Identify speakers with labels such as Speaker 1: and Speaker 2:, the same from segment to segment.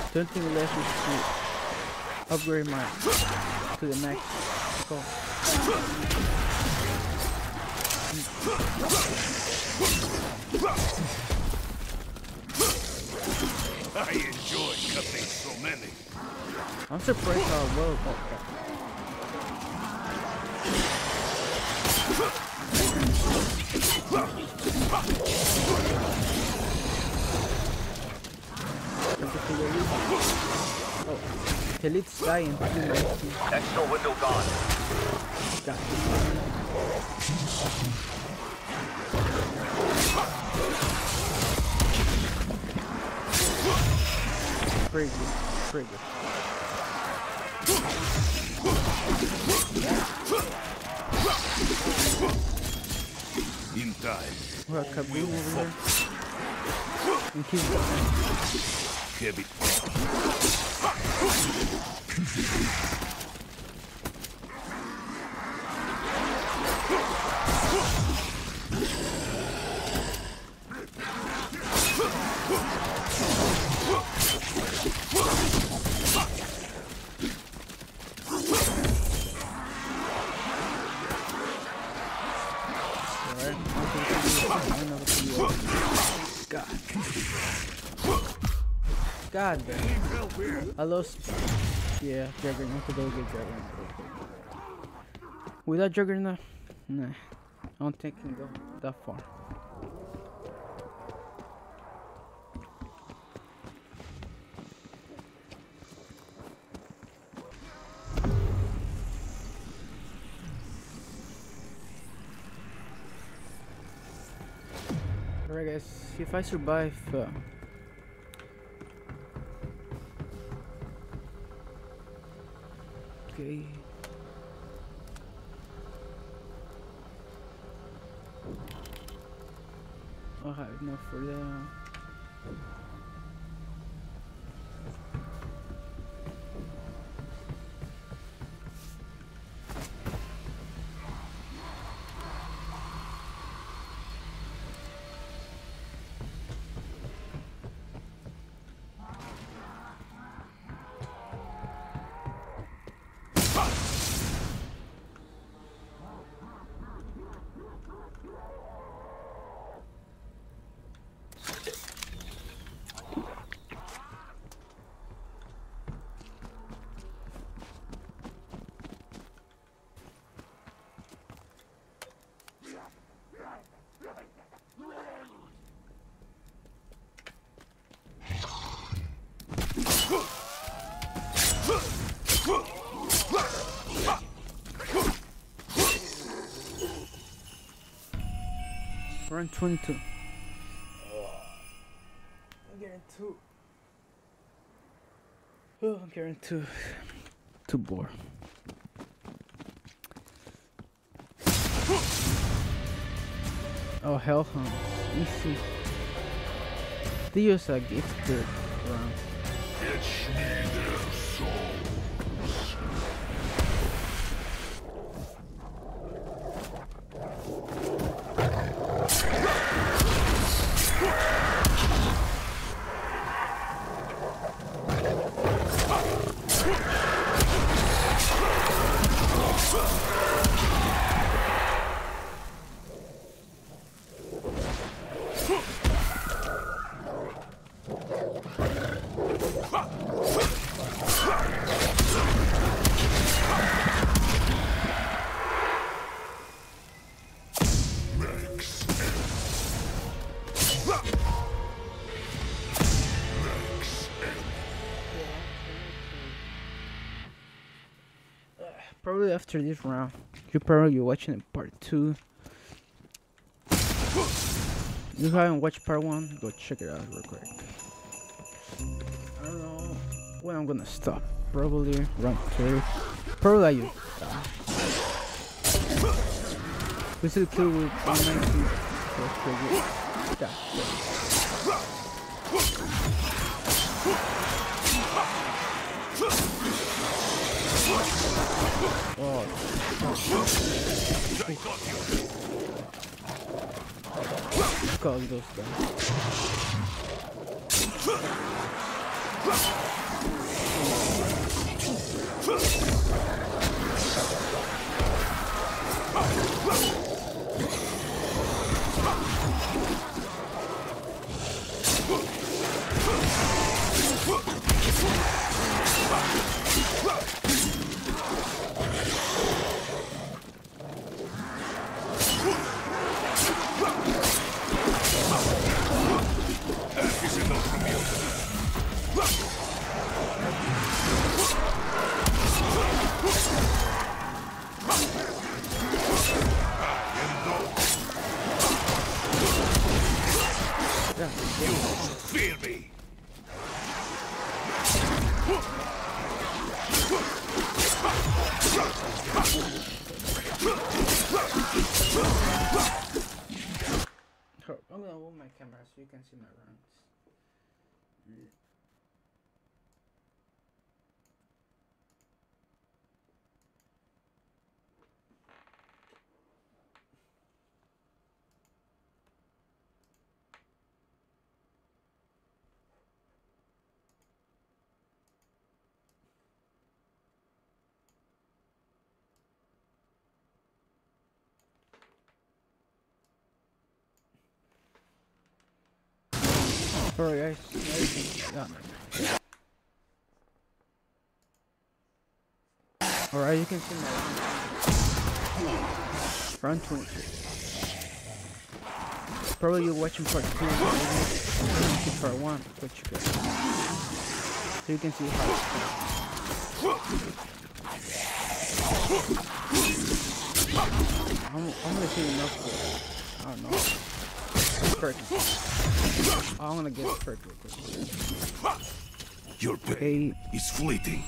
Speaker 1: Don't think left is to upgrade my to the next skull.
Speaker 2: I enjoy cutting so many.
Speaker 1: I'm surprised how well that got. Oh, Elite's dying.
Speaker 3: Extra window gone.
Speaker 1: Got it. Pretty good. Pretty good.
Speaker 2: In time.
Speaker 1: Well, Kaboom over here. And he's
Speaker 2: Heavy.
Speaker 1: God damn. I lost. Yeah, Juggernaut. To go get Juggernaut. Without Juggernaut, nah. I don't think I can go that far. Alright guys, if I survive okay. I'll have enough for that. Run 22. I'm getting too. Oh, I'm getting too bored. Oh hell, easy. Theo's a gifted round.
Speaker 2: Fetch me their souls.
Speaker 1: Probably after this round, you probably be watching part 2. If you haven't watched part 1, go check it out real quick. I don't know when I'm gonna stop. Probably round 2. Probably like you. We still kill with 190. That's pretty good. Yeah. Oh. Call those guys.
Speaker 2: Fear me.
Speaker 1: I'm gonna move my camera so you can see my runs. Sorry guys. Alright, you can see my round 22. Probably you're watching part 2, part 1, but you guys. So you can see how I'm gonna see enough for, I don't know. Perk. I'm gonna get a perk real quick.
Speaker 2: Your pain is fleeting.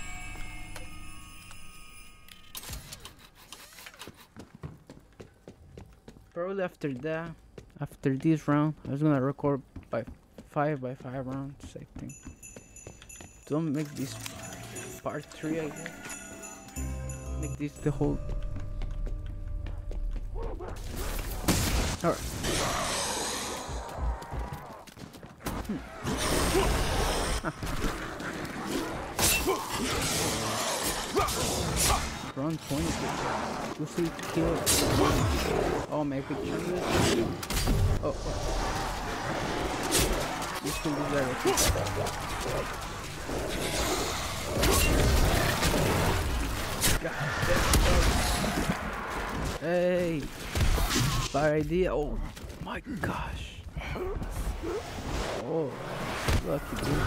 Speaker 1: Probably after that, after this round, I was gonna record by 5 rounds, I think. Don't make this part 3, I guess. Make this the whole. Alright. Round 20. You see kill. Oh, my picture. Oh. You can do that. Hey. Bad idea. Oh my gosh. Oh, lucky dude.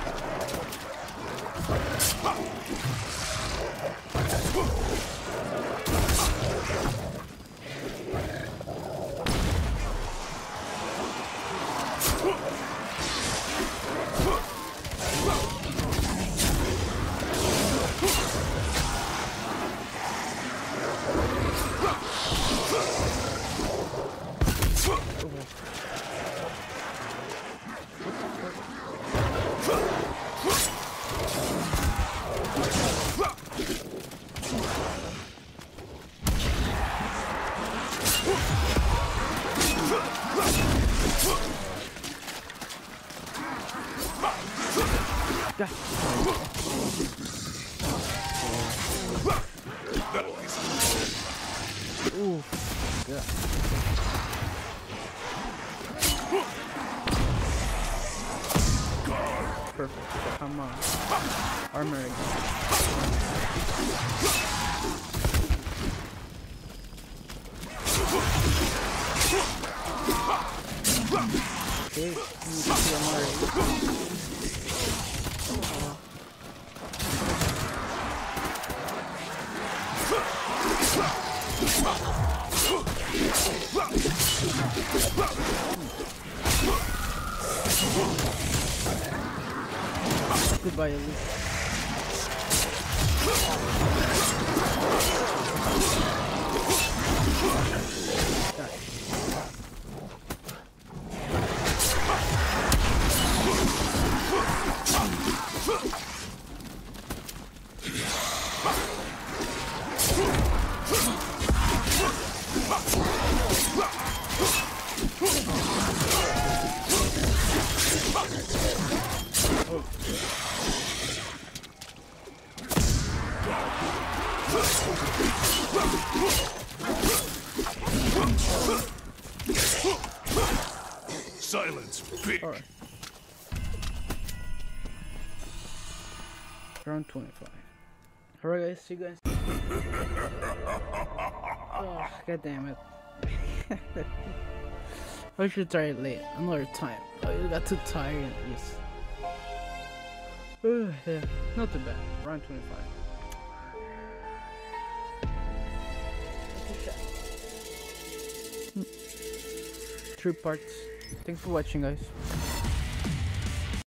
Speaker 1: Ooh, yeah. Perfect. Come on. Armor again. Okay, let me get the armor. Goodbye, Elise.
Speaker 2: Silence, pig.
Speaker 1: Alright. Round 25. Alright guys, see you guys. Oh, god damn it. I should try it late, another time. Oh, you got too tired. Yes. Yeah, not too bad. Round 25. 3 parts. Thanks for watching, guys.